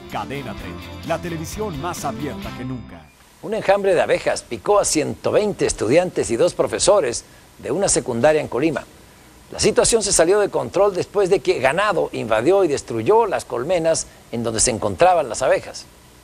Cadena 30, la televisión más abierta que nunca. Un enjambre de abejas picó a 120 estudiantes y 2 profesores de una secundaria en Colima. La situación se salió de control después de que ganado invadió y destruyó las colmenas en donde se encontraban las abejas.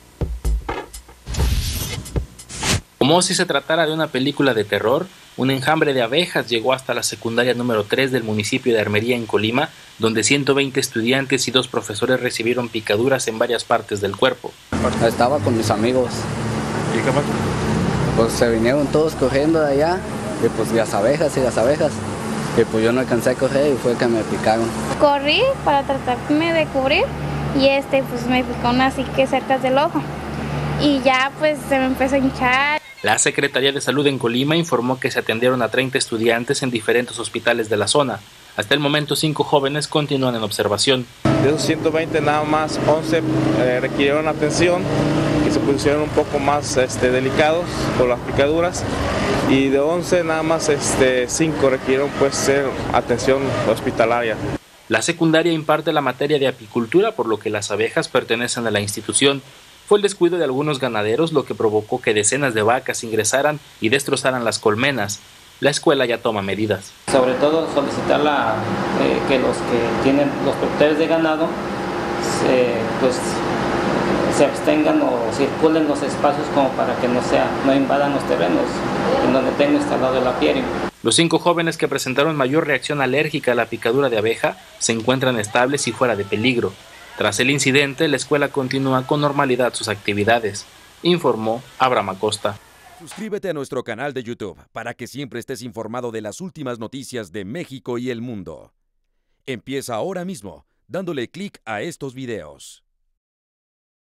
Como si se tratara de una película de terror, un enjambre de abejas llegó hasta la secundaria número 3 del municipio de Armería en Colima, donde 120 estudiantes y 2 profesores recibieron picaduras en varias partes del cuerpo. Estaba con mis amigos. ¿Y qué pasó? Pues se vinieron todos corriendo de allá, y pues las abejas. Y pues yo no alcancé a correr y fue que me picaron. Corrí para tratarme de cubrir y pues me picó una así que cerca del ojo. Y ya pues se me empezó a hinchar. La Secretaría de Salud en Colima informó que se atendieron a 30 estudiantes en diferentes hospitales de la zona. Hasta el momento 5 jóvenes continúan en observación. De esos 120 nada más 11 requirieron atención, que se pusieron un poco más delicados por las picaduras, y de 11 nada más 5 requirieron ser atención hospitalaria. La secundaria imparte la materia de apicultura, por lo que las abejas pertenecen a la institución. Fue el descuido de algunos ganaderos lo que provocó que decenas de vacas ingresaran y destrozaran las colmenas. La escuela ya toma medidas. Sobre todo solicitar que los que tienen los propietarios de ganado se abstengan o circulen los espacios como para que no invadan los terrenos en donde tengo instalado el apiario. Los 5 jóvenes que presentaron mayor reacción alérgica a la picadura de abeja se encuentran estables y fuera de peligro. Tras el incidente, la escuela continúa con normalidad sus actividades, informó Abraham Acosta. Suscríbete a nuestro canal de YouTube para que siempre estés informado de las últimas noticias de México y el mundo. Empieza ahora mismo dándole clic a estos videos.